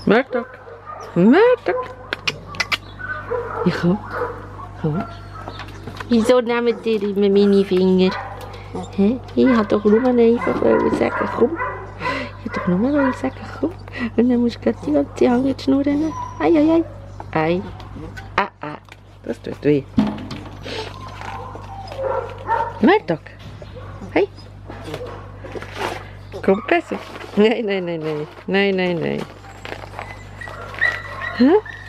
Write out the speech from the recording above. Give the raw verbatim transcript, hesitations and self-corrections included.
Murdoch. Murdoch. Ja, komm. Komm. Wieso nehmt ihr immer meine Finger? Hä? Ich wollte doch nur einfach sagen, komm. Ich wollte doch nur sagen, komm. Und dann musst du gleich die ganze Hand jetzt schnurren. Ei, ei, ei. Ei. Ah, ah. Das tut weh. Murdoch. Hey. Komm besser. Nein, nein, nein, nein. Nein, nein, nein. Hä?